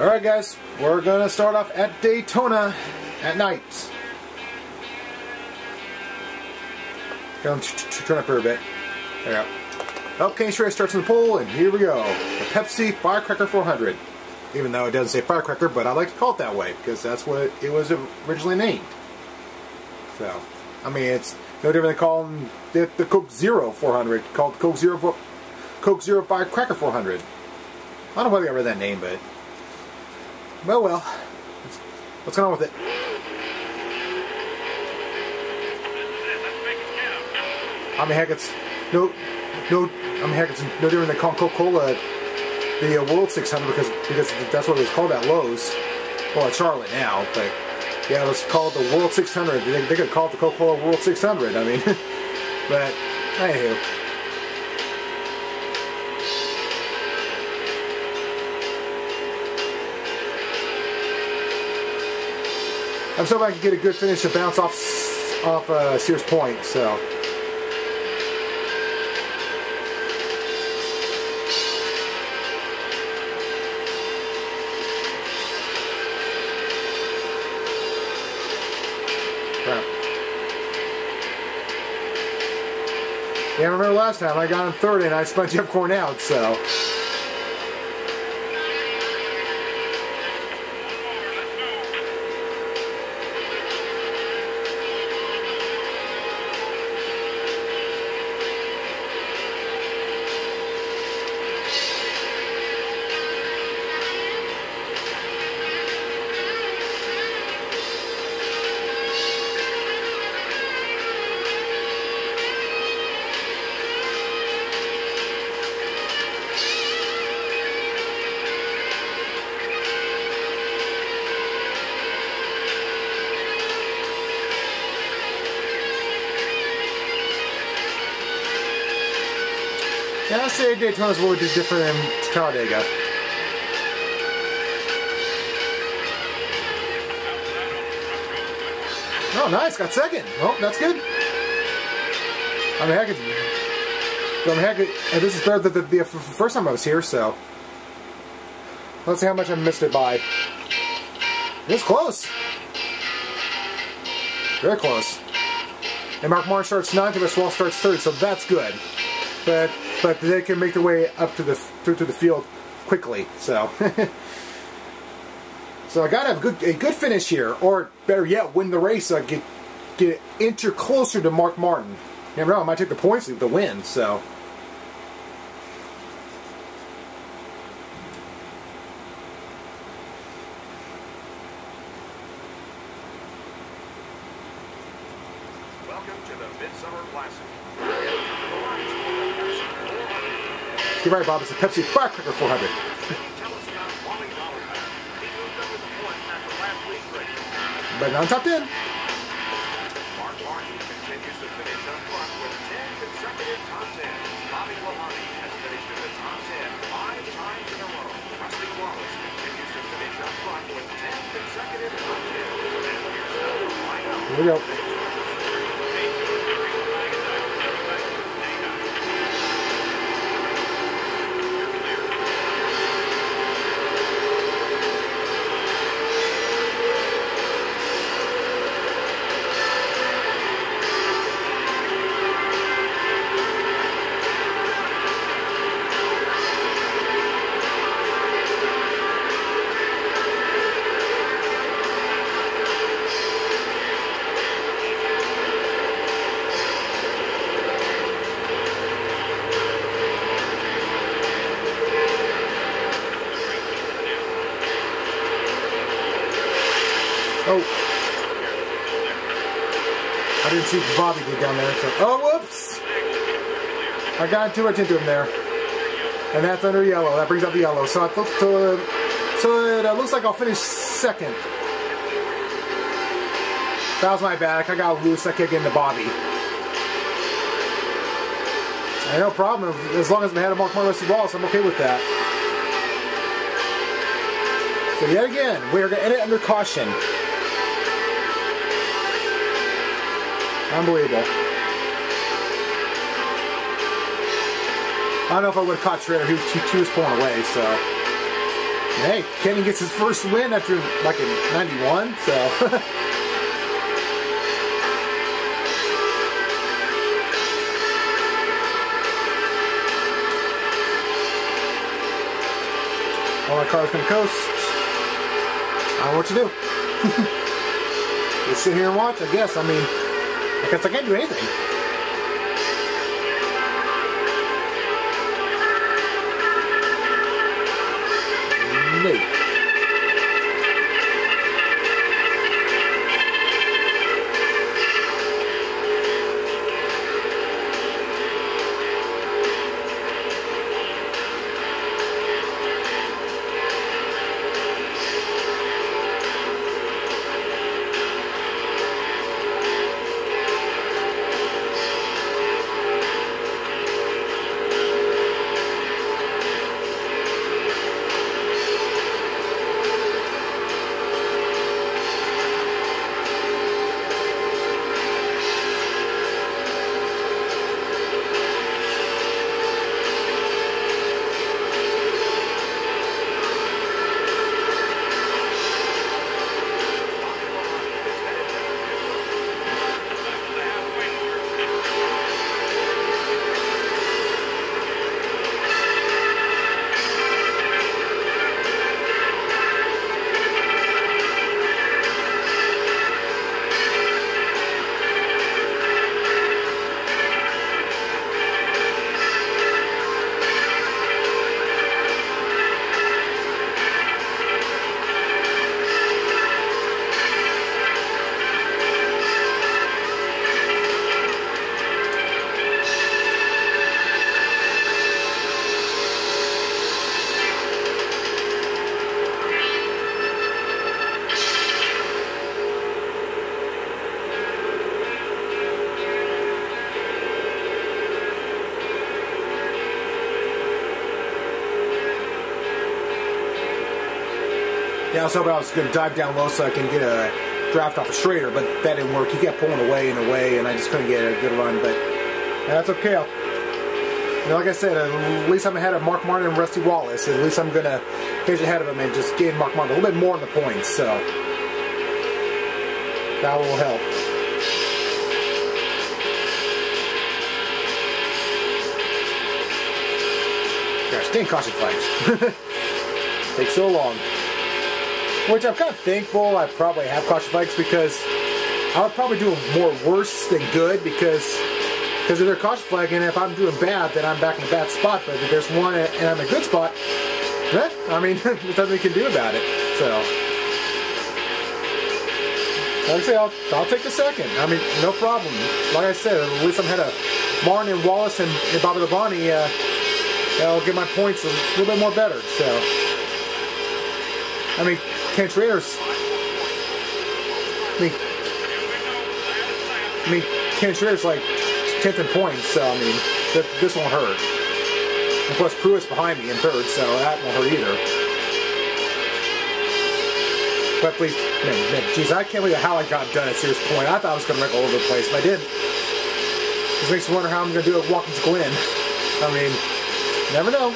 Alright guys, we're gonna start off at Daytona at night. Gonna turn up here a bit. There we go. Okay, race starts in the pole, and here we go. The Pepsi Firecracker 400. Even though it doesn't say Firecracker, but I like to call it that way, because that's what it was originally named. So, I mean, it's no different than calling it the Coke Zero 400, called Coke Zero Firecracker 400. I don't know why they got rid of that name, but... Well, what's going on with it? I mean, heck, it's no different than calling Coca-Cola the World 600 because that's what it was called at Lowe's. Well, at Charlotte now, but yeah, it was called the World 600. They could call it the Coca-Cola World 600. I mean, but anywho. I'm hoping I can get a good finish to bounce off Sears Point, so. Crap. Yeah, I remember last time I got him third and I spun Jeff Gordon out, so. Yeah, I'd say Daytona's a little bit different than Talladega. Oh, nice, got second. Oh, that's good. I mean, heck, this is better than the first time I was here, so. Let's see how much I missed it by. It's close. Very close. And Mark Martin starts 9th, and Wall starts 3rd, so that's good. But they can make their way up to the field quickly. So, so I gotta have a good finish here, or better yet, win the race. So I get an inch closer to Mark Martin. You never know, I might take the points to win. So. Welcome to the Midsummer Classic. You're right, Bob. It's a Pepsi Firecracker 400. But not top 10. Mark Martin continues to finish up front with 10 consecutive top 10s. Bobby Lahoney has finished in the top 10 5 times in a row. Rusty Wallace continues to finish up front with 10 consecutive top 10s. Here we go. Oh. I didn't see Bobby get down there. So. Oh, whoops. I got too much into him there. And that's under yellow. That brings out the yellow. So it looks like I'll finish second. That was my bad. I got loose. I can't get into Bobby. And no problem. As long as I'm ahead of Mark Martin Wallace, I'm okay with that. So yet again, we're going to end it under caution. Unbelievable. I don't know if I would have caught Schrader. He was pulling away, so. Hey, Kenny gets his first win after like in '91, so. All my cars can coast. I don't know what to do. Just sit here and watch, I guess. I mean, I guess I can't do anything. No. Yeah, I was hoping I was going to dive down low so I can get a draft off of Schrader, but that didn't work. He kept pulling away and away, and I just couldn't get a good run. But that's okay. Like I said, at least I'm ahead of Mark Martin and Rusty Wallace. At least I'm going to finish ahead of him and just gain Mark Martin a little bit more in the points. So that will help. Gosh, dang caution flags. Takes so long. Which I'm kind of thankful I probably have caution flags, because I would probably do more worse than good, because if they're caution flag, and if I'm doing bad, then I'm back in a bad spot. But if there's one and I'm in a good spot, I mean, there's nothing we can do about it. So, like I say, I'll take the second. I mean, no problem. Like I said, at least I'm ahead of Martin and Wallace and Bobby Labonte. That'll get my points a little bit more better. So, I mean, Ken Schrader's. I mean, Ken Schrader's like 10th in points, so I mean, this won't hurt. And plus, Pruitt's behind me in third, so that won't hurt either. But please, man, geez, I can't believe how I got done at Sears Point. I thought I was going to wreck all over the place, but I didn't. This makes me wonder how I'm going to do at Watkins Glen. I mean, never know.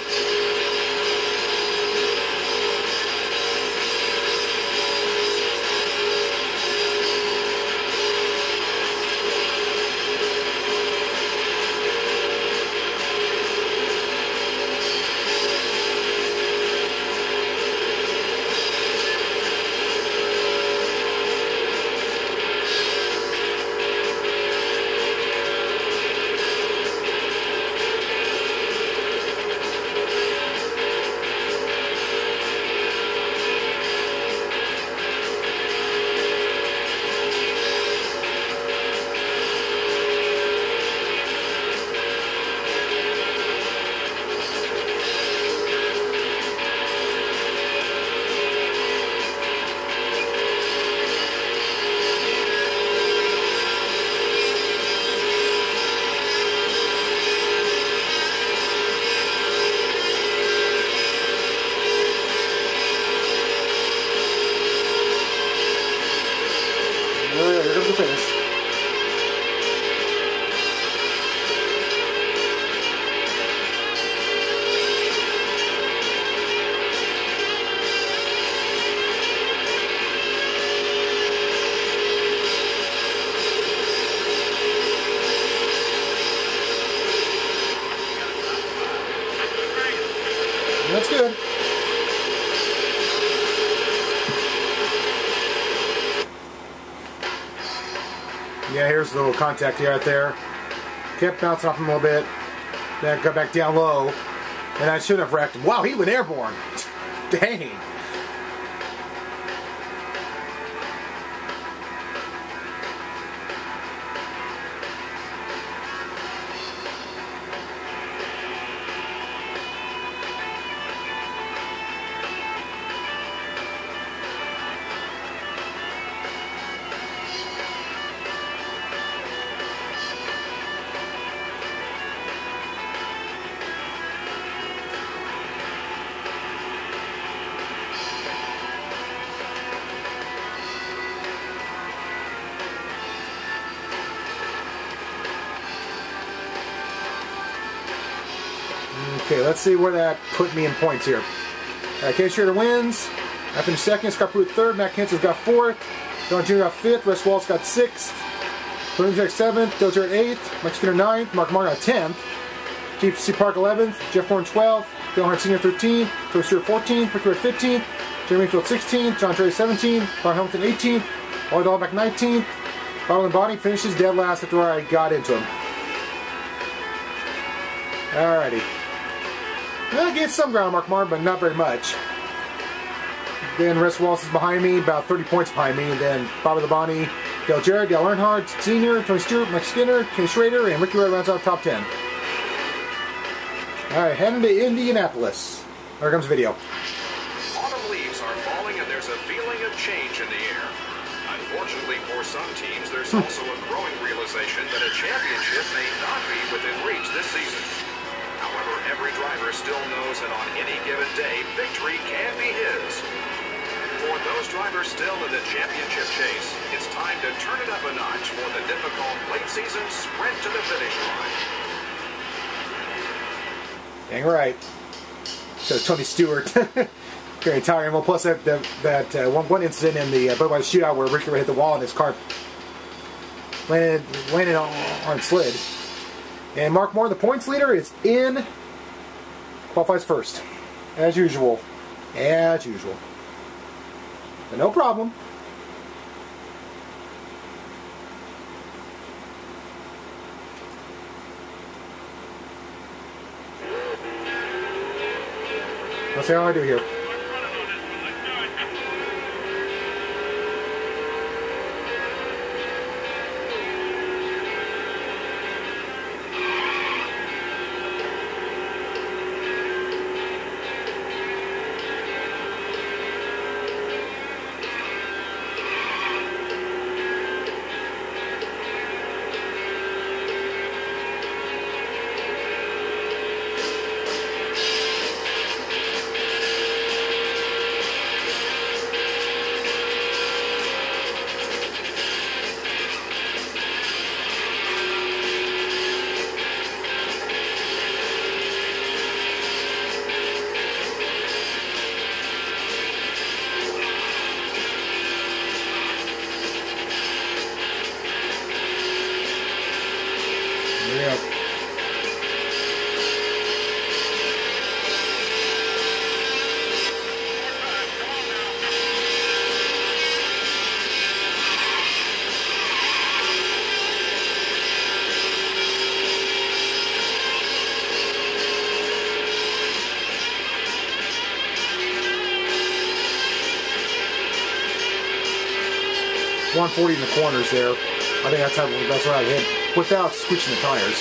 Yeah, here's the little contact right there. Kept bouncing off him a little bit. Then got back down low. And I shouldn't have wrecked him. Wow, he went airborne. Dang. Okay, let's see where that put me in points here. Katie Schrader wins. I finished second. Scott Pruitt third. Matt Kenseth got fourth. Don Jr. got fifth. Russ Wallace got sixth. William Jack seventh. Dale Jarrett eighth. Mike Skinner ninth. Mark Martin got 10th. G.C. Park 11th. Jeff Gordon 12th. Dale Earnhardt Sr. 13th. Phil Stewart 14th. Ricky Rudd 15th. Jeremy Field 16th. John Terry 17th. Ron Hamilton 18th. Ollie Dahlbeck 19th. Bottle and Body finishes dead last after I got into him. Alrighty. Well, I gained some ground, Mark Martin, but not very much. Then Russ Wallace is behind me, about 30 points behind me. And then Bobby Labonte, Dale Jarrett, Dale Earnhardt Sr., Tony Stewart, Mike Skinner, Kenny Schrader, and Ricky Rudd rounds out top 10. Alright, heading to Indianapolis. Here comes the video. Autumn leaves are falling and there's a feeling of change in the air. Unfortunately for some teams, there's also a growing realization that a championship may not be within reach this season. However, every driver still knows that on any given day, victory can be his. For those drivers still in the championship chase, it's time to turn it up a notch for the difficult late season sprint to the finish line. Dang right. Says Tony Stewart. Very tiring. Well, plus that one incident in the Budweiser shootout where Ricky hit the wall and his car landed on slid. And Mark Moore, the points leader, is in. Qualifies first. As usual. As usual. But no problem. Let's see how I do here. Yep. .140 in the corners there. I think that's what I hit without switching the tires.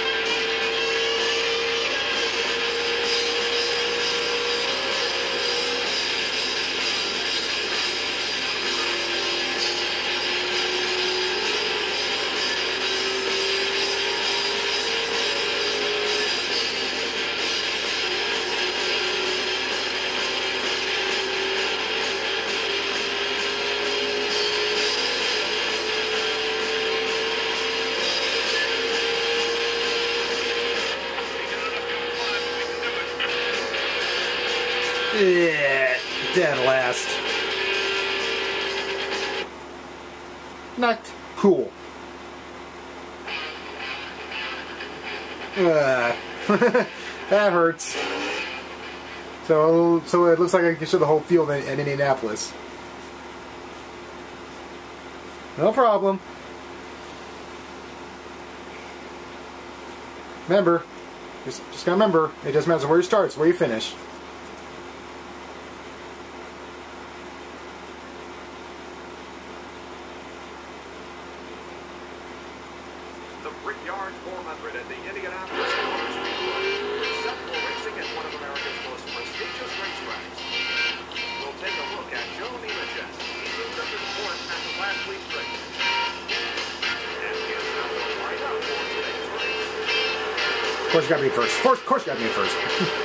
Yeah, dead last. Not cool. That hurts. So it looks like I can show the whole field at Indianapolis. No problem. Remember, just gotta remember, it doesn't matter where you start, it's where you finish. The Brickyard 400 at the Indianapolis Motor Speedway. Set for racing at one of America's most prestigious racetracks. We'll take a look at Joe Nemechek. He moved up to the fourth after last week's race. And he is now going to line up for today's race. Of course you gotta be first. Of course you gotta be first.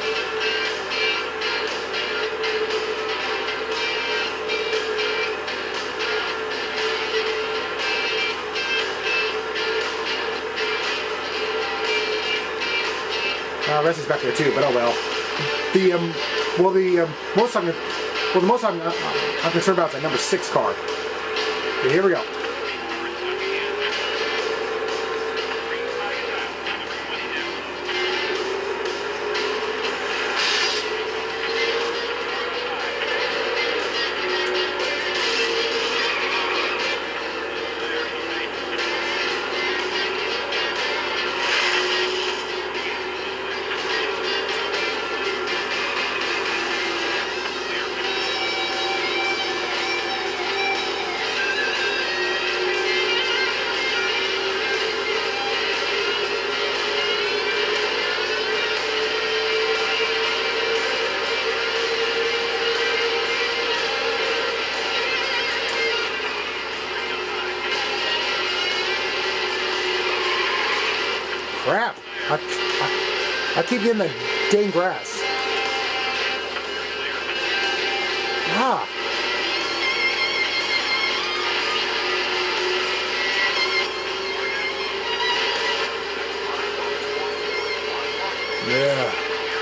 Rest is back there too, but oh well. The most I'm concerned about is that number 6 car. Okay, here we go. Crap! I keep getting the dang grass. Ah! Yeah.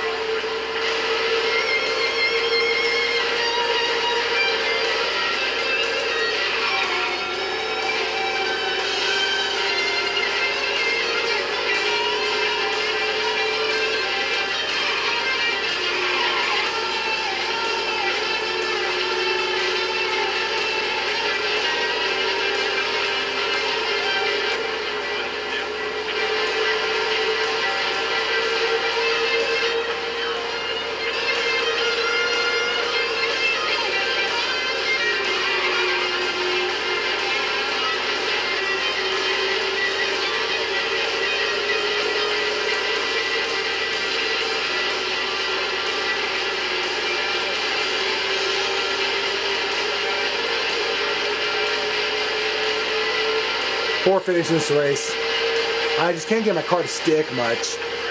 Poor finish in this race. I just can't get my car to stick much.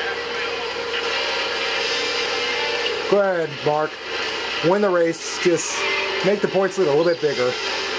Go ahead, Mark. Win the race. Just make the points lead a little bit bigger.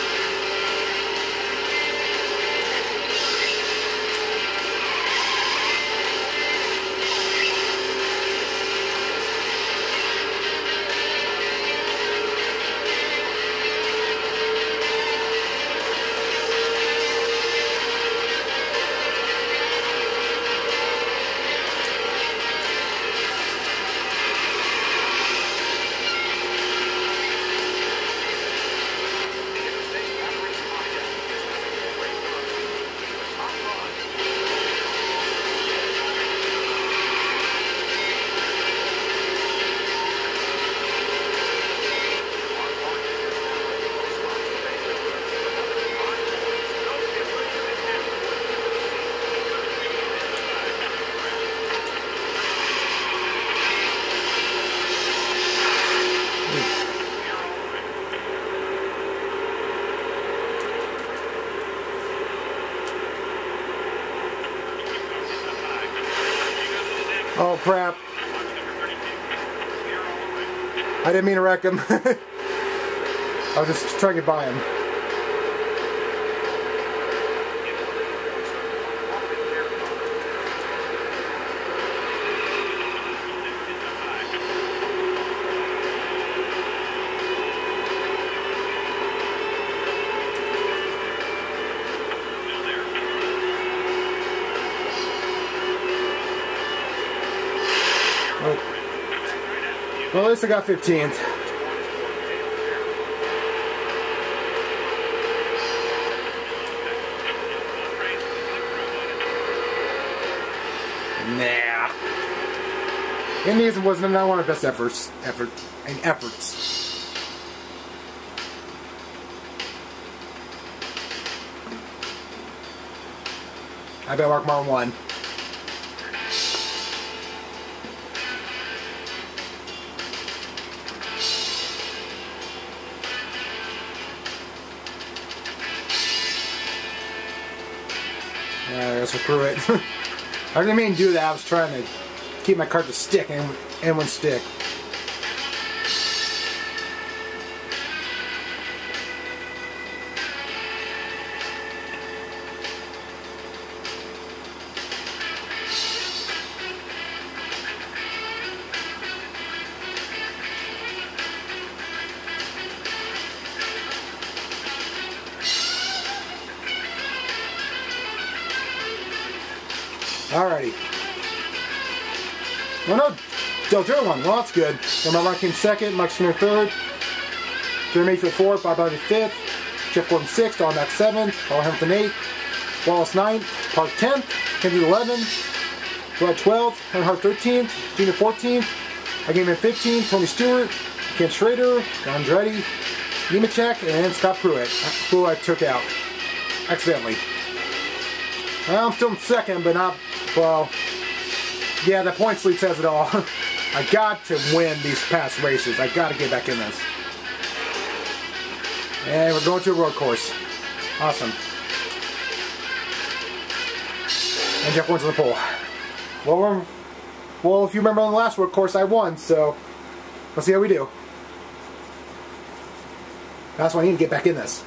Oh crap. I didn't mean to wreck him. I was just trying to get by him. Well, at least I got 15th. Nah. Indians wasn't one of the best efforts. I bet Mark Martin won. Let's recruit it. I didn't mean to do that. I was trying to keep my card to stick and one stick. Alrighty. Oh no, Del Toro won. Well, that's good. Then my came second, Mike Skinner third, Jeremy Mayfield fourth, Bob Bradley fifth, Jeff Gordon sixth, Don Mack seventh, Paul Hamilton eighth, Wallace ninth, Park 10th, Kendrick 11th, Rod 12th, Earnhardt 13th, Junior 14th, I gave him 15th, Tony Stewart, Ken Schrader, Don Andretti, Nemechek, and Scott Pruitt, who I took out accidentally. Well, I'm still in second, but not, well, yeah, the points lead says it all. I got to win these past races. I got to get back in this. And we're going to a road course. Awesome. And Jeff wins on the pole. Well, if you remember on the last road course, I won, so let's see how we do. That's why I need to get back in this.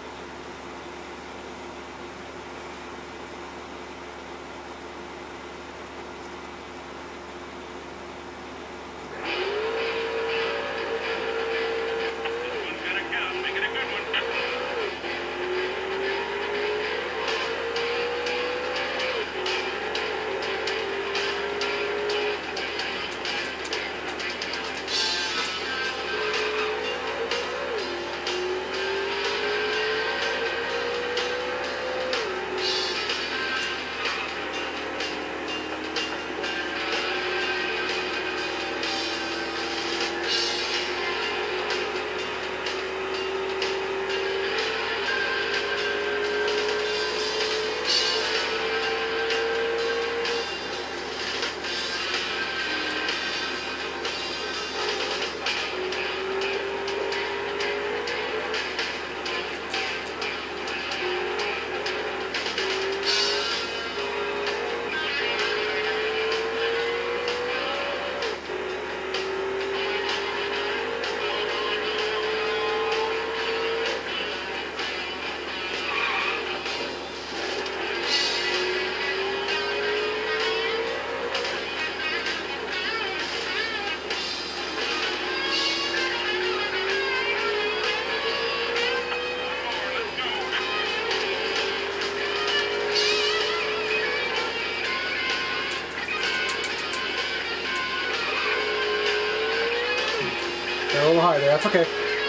They're a little high there, that's okay.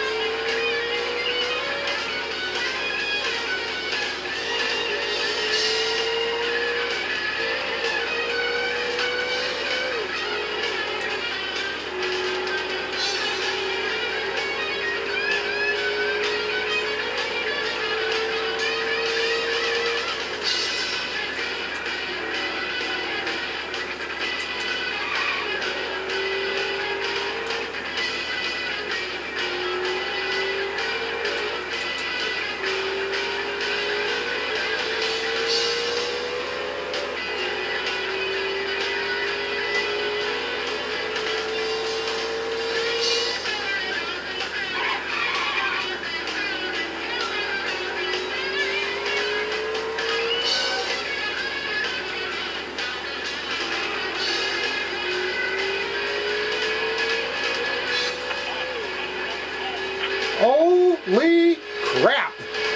Holy crap!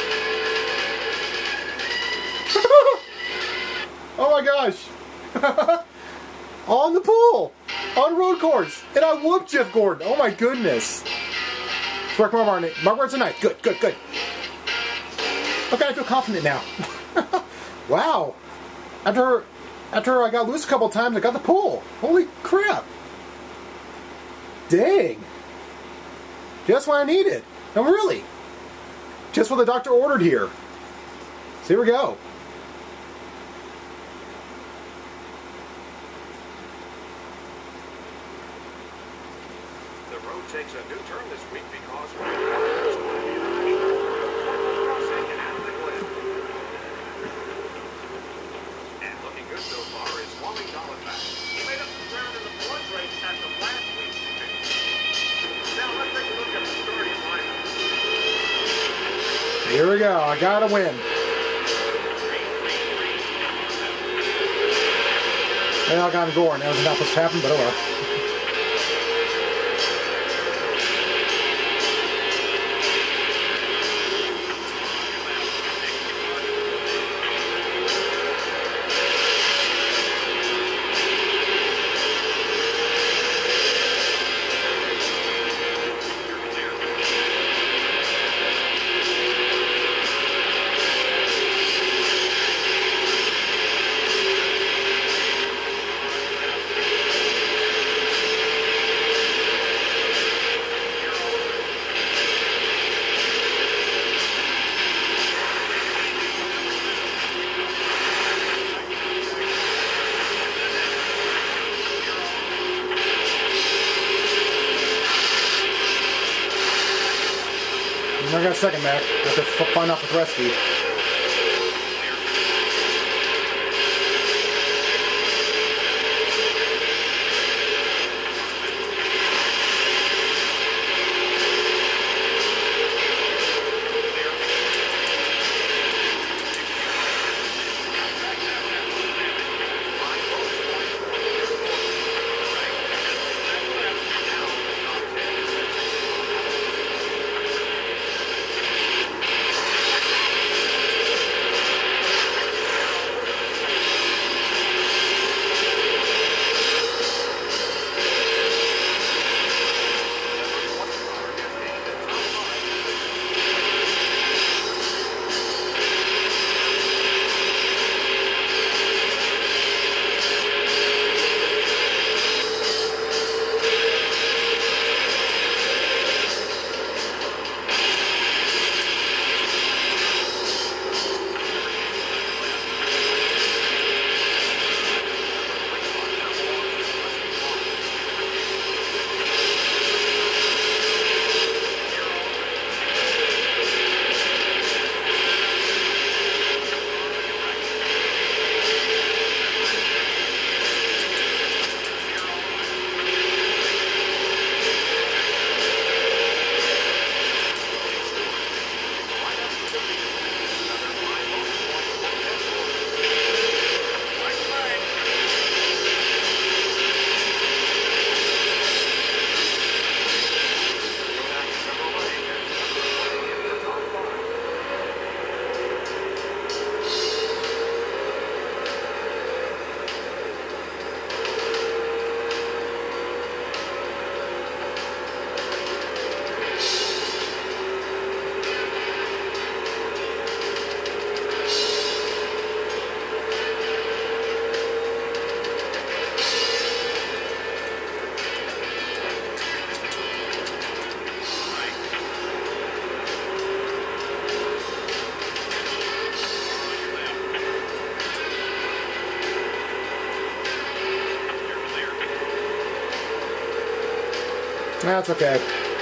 Oh my gosh! On the pool! On road course! And I whooped Jeff Gordon! Oh my goodness! Mark Martin's a ninth. Good, good, good. Okay, I feel confident now. Wow! After After I got loose a couple times, I got the pull. Holy crap. Dang. Just what I needed. No, really. Just what the doctor ordered here. So here we go. The road takes a new turn this week because of crossing and the Glen. And looking good so far is Wally Dollifax. He made up some ground in the blood race after last week's finish. Now let's take a look at the starting lineup. Here we go. I gotta win. Well, I got Gorn. That was not supposed to happen, but oh well. I got a second back. I have to find out with rescue. That's okay.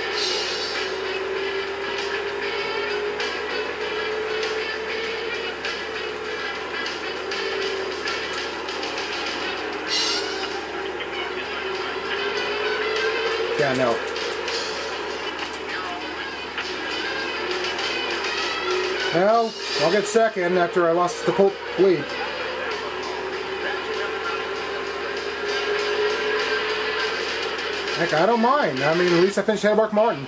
Yeah, no. Well, I'll get second after I lost the lead. Heck, I don't mind. I mean, at least I finished ahead of Mark Martin.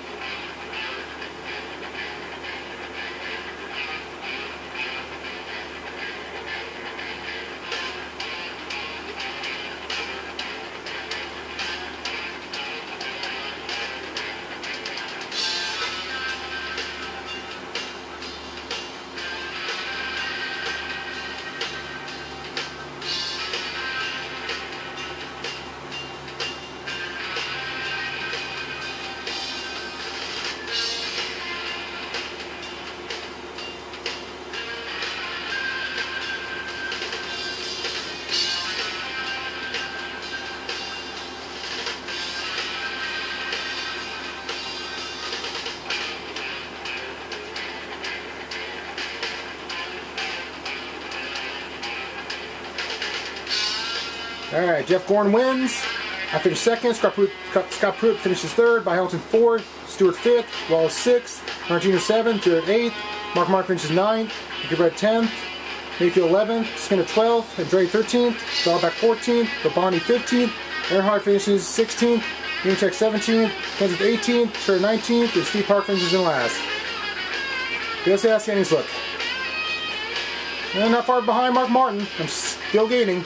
Alright, Jeff Gordon wins. I finished second. Scott Pruitt finishes third. By Hamilton fourth. Stewart fifth. Wallace sixth. Mark Jr. seventh. Jarrett eighth. Mark Mark finishes ninth. Gilbert 10th. Mayfield 11th. Skinner 12th. Andre 13th. Dahlback 14th. Babani 15th. Earnhardt finishes 16th. Nemechek 17th. Kenseth 18th. Schur 19th. And Steve Park finishes in last. Let's see how standings look. And not far behind Mark Martin. I'm still gaining.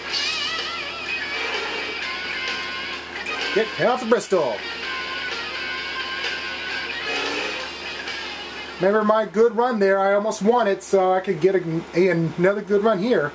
Get off to Bristol. Remember my good run there? I almost won it, so I could get another good run here.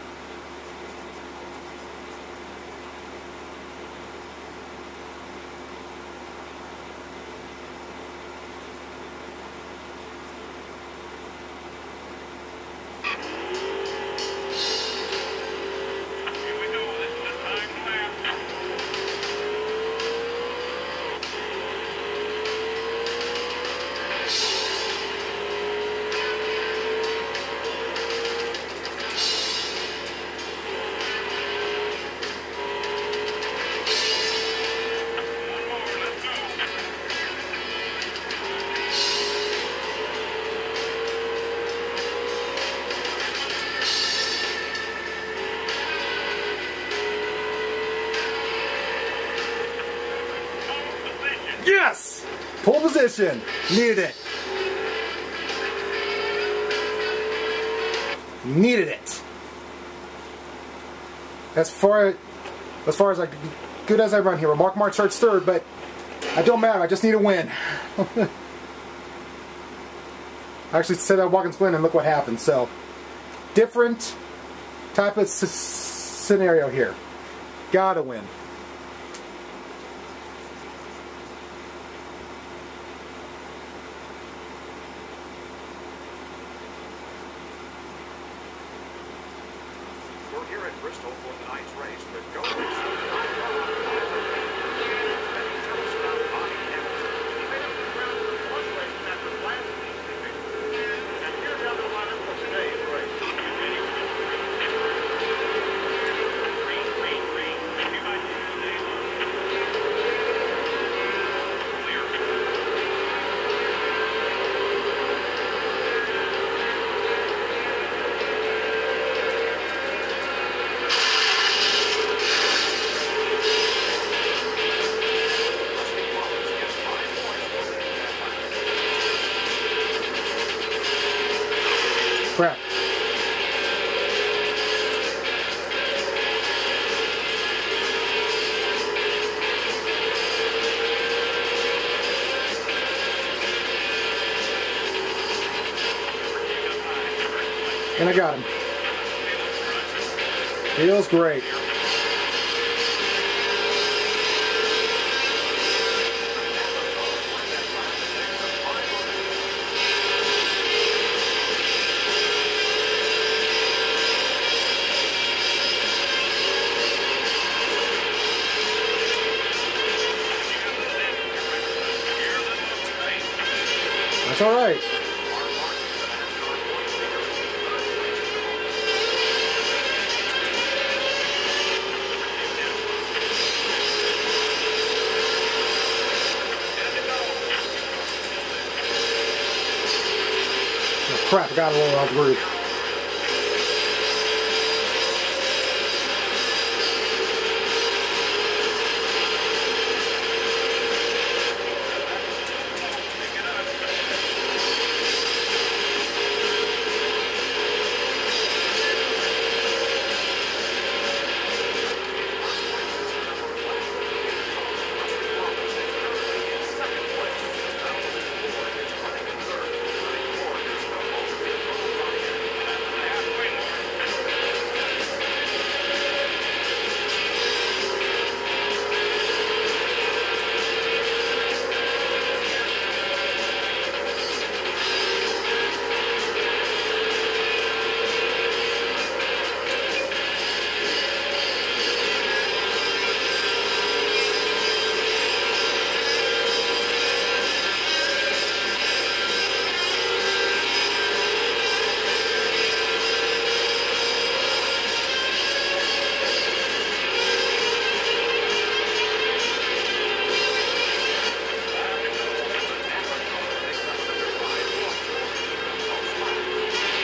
Yes! Pole position. Needed it. Needed it. As far as like good as I run here. Well, Mark Martin starts third, but it don't matter. I just need a win. I actually said that Watkins win, and look what happened. So, different type of scenario here. Gotta win. We're here at Bristol for tonight's race with Go Crap. And I got him. Feels great. That's all right. Oh, crap, I got a little off the roof.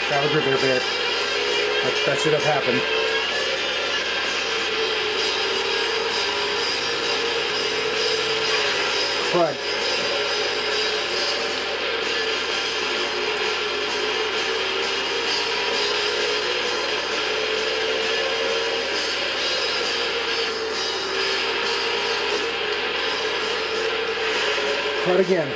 Got a group there a bit. That should have happened. Crud. Crud again.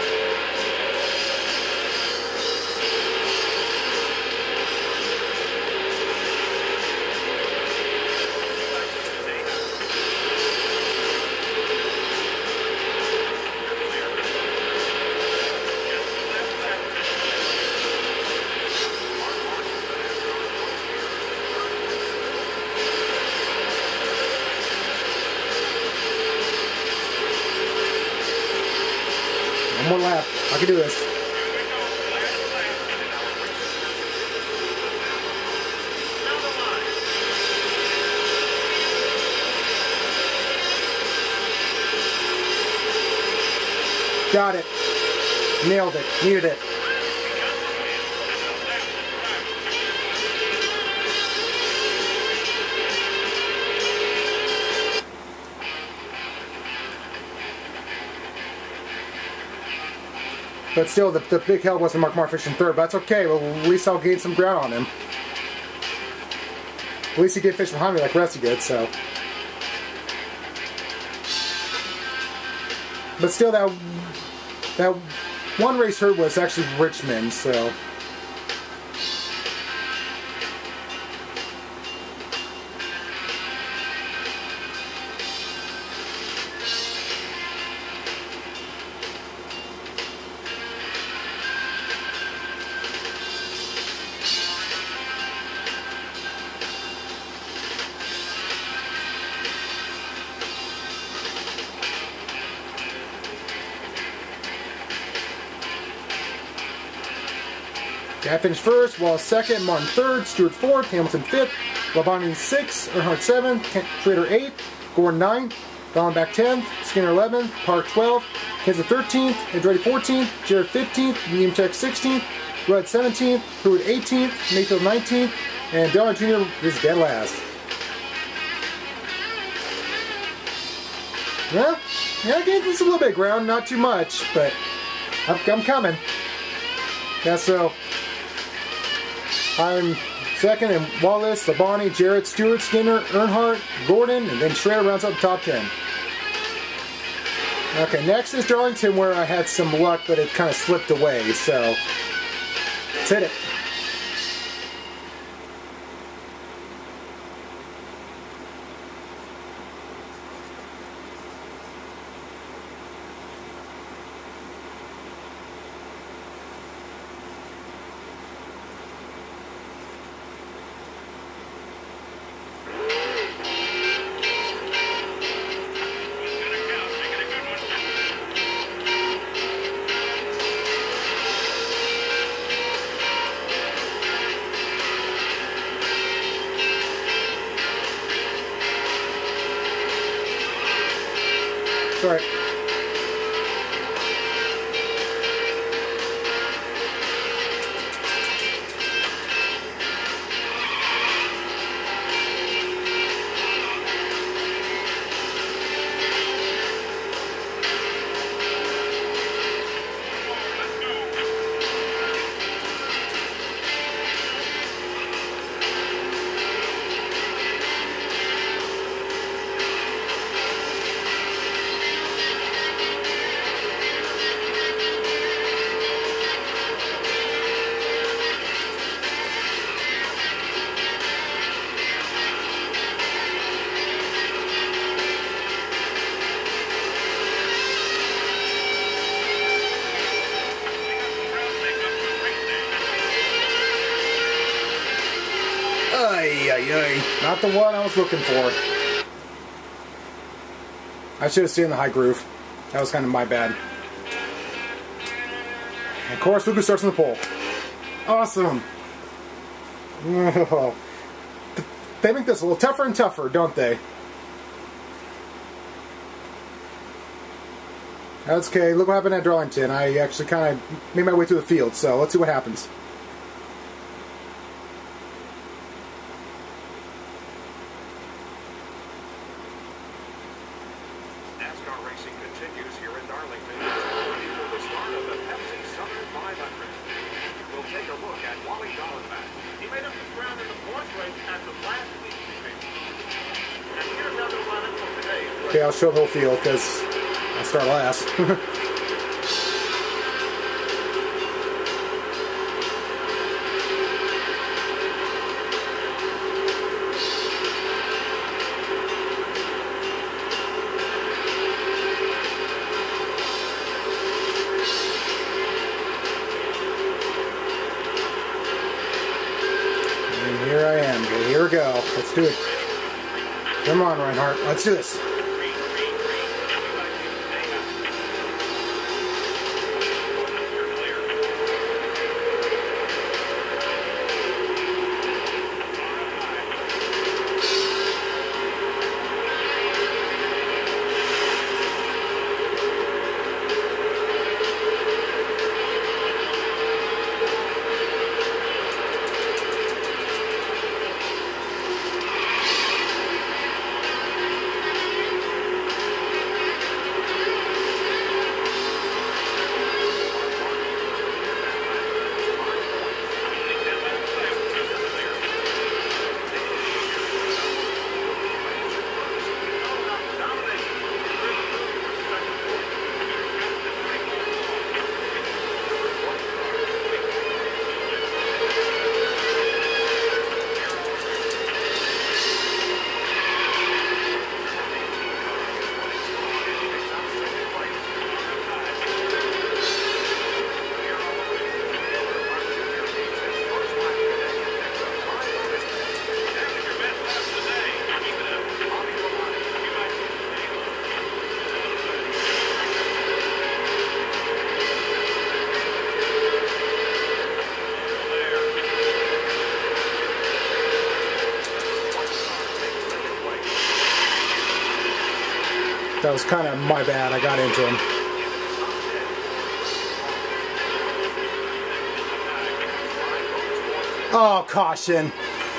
One more lap. I can do this. Got it. Nailed it. Needed it. But still, the big help wasn't Mark Marfish in third. But that's okay. Well, at least I'll gain some ground on him. At least he did fish behind me like Rusty did, so. But still, that one race hurt was actually Richmond, so. I finished first, Wallace second, Martin third, Stewart fourth, Hamilton fifth, Labonte sixth, Earnhardt seventh, Schrader eighth, Gordon ninth, Dallenbach 10th, Skinner 11th, Park 12th, Kenseth 13th, Andretti 14th, Jared 15th, Nemechek 16th, Rudd 17th, Pruitt 18th, Mayfield 19th, and Dillon Jr. is dead last. Well, yeah, I gained just a little bit of ground, not too much, but I'm coming. Yeah, so I'm second, and Wallace, Labonte, Jarrett, Stewart, Skinner, Earnhardt, Gordon, and then Schrader rounds up the top 10. Okay, next is Darlington, where I had some luck, but it kind of slipped away, so let's hit it. Sorry. Not the one I was looking for. I should have seen the high groove. That was kind of my bad. And of course, Lucas starts on the pole. Awesome. Oh. They make this a little tougher and tougher, don't they? That's okay. Look what happened at Darlington. I actually kind of made my way through the field, so let's see what happens. Okay, I'll show the whole field because I start last. And here I am. Okay, here we go. Let's do it. Come on, Reinhardt. Let's do this. That was kind of my bad. I got into him. Oh, caution.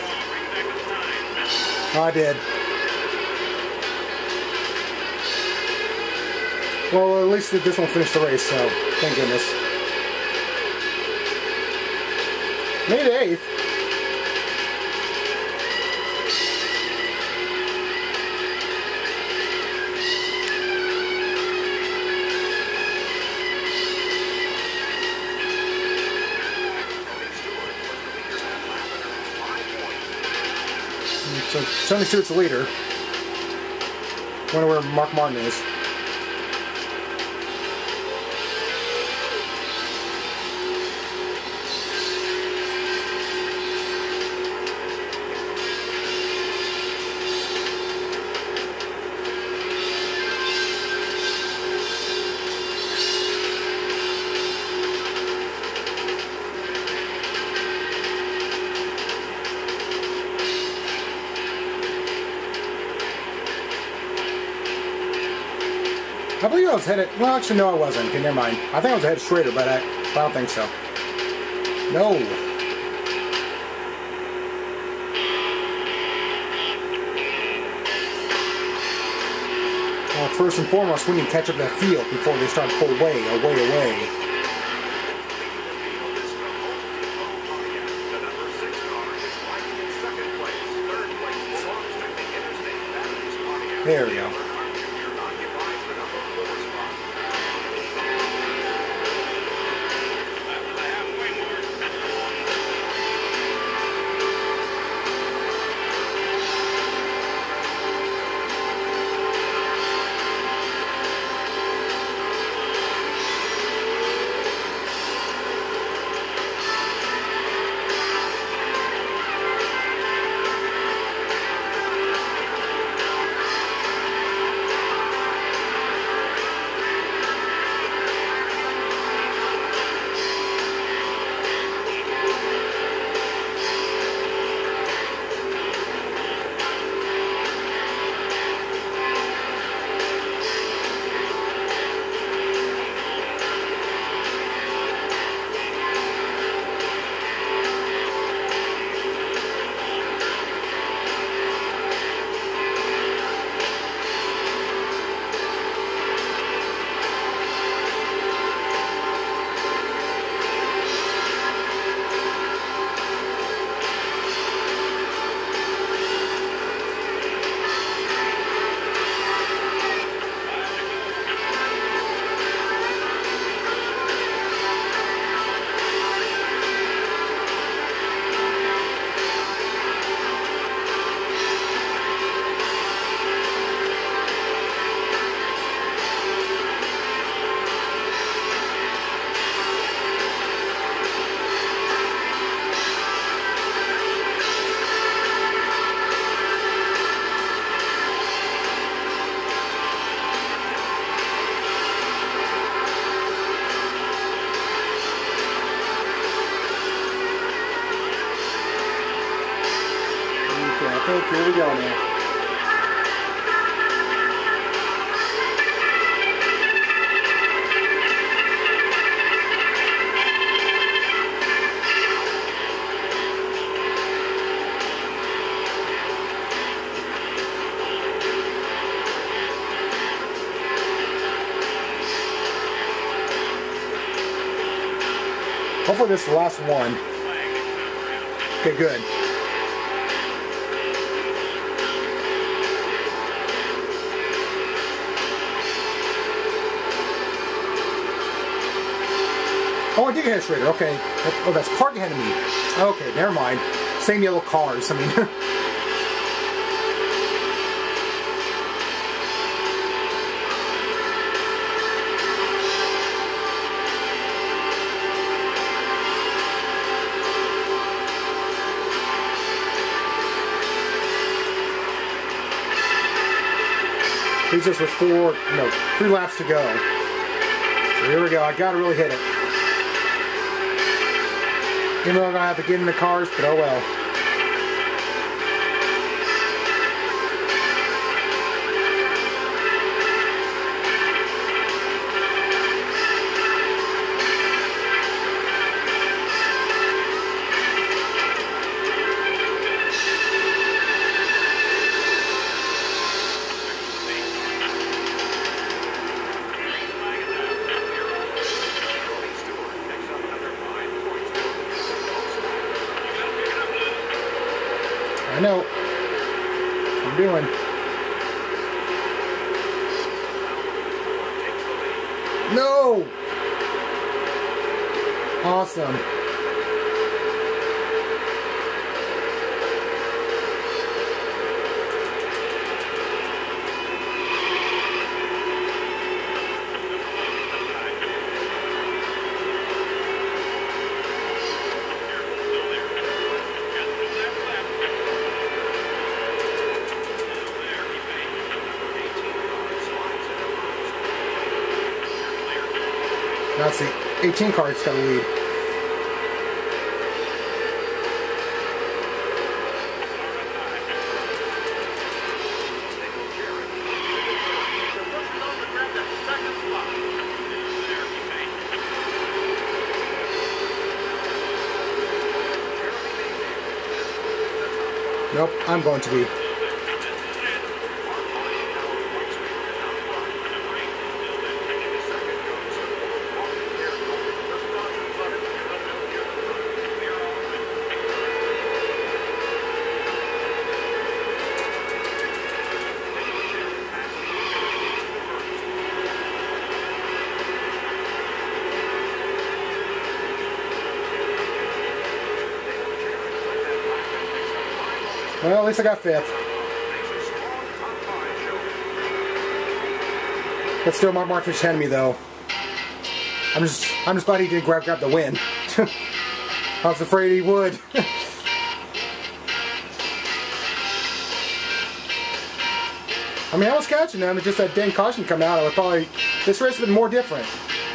I did. Well, at least this won't finish the race, so thank goodness. Made 8th. So Tony Stewart's the leader. Wonder where Mark Martin is. I believe I was headed. Well, actually, no, I wasn't. Okay, never mind. I think I was ahead of Schrader, but I don't think so. No. Well, first and foremost, we need to catch up that field before they start to pull way. There we go. think. Here we go now. Hopefully this is the last one. Okay, good. Oh, I did get a Schrader. Okay. Oh, that's parked ahead of me. Okay, never mind. Same yellow cars. I mean... He's just with 3 laps to go. So here we go. I gotta really hit it. Even though I'm gonna have to get in the cars, but oh well. I know. I'm doing. No! Awesome. Now it's the 18 car that's got to lead. Nope, I'm going to be. Well, at least I got 5th. But still, Mark finished ahead of me, though. I'm just glad he did grab the win. I was afraid he would. I mean, I was catching them, and just that dang caution come out. I would probably this race would have been more different.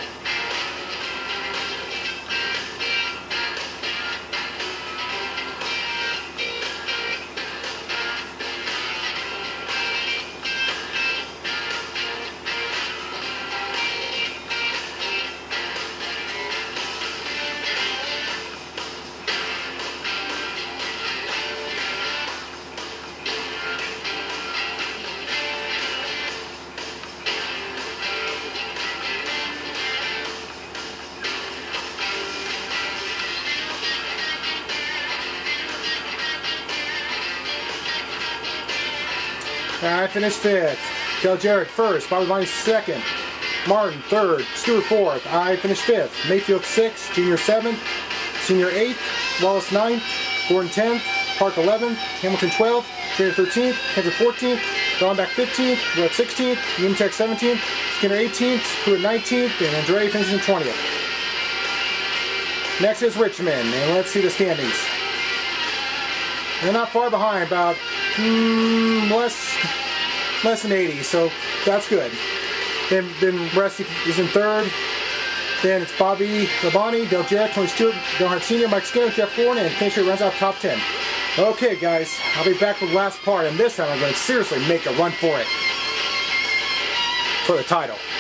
I finished 5th. Dale Jarrett 1st. Bobby Bonnie 2nd. Martin 3rd. Stewart 4th. I finished 5th. Mayfield 6th. Junior 7th. Senior 8th. Wallace 9th. Gordon 10th. Park 11th. Hamilton 12th. Trainer 13th. Kendrick 14th. Donback 15th. Willett 16th. Unitek 17th. Skinner 18th. Pruitt 19th. And Andre finishing 20th. Next is Richmond. And let's see the standings. They're not far behind. About less than 80, so that's good. Then Rusty is in 3rd. Then it's Bobby Labonte, Dale Jarrett, Tony Stewart, Bill Hart Sr., Mike Skinner, Jeff Gordon, and Kenny runs out top 10. Okay, guys, I'll be back with the last part, and this time I'm going to seriously make a run for it. For the title.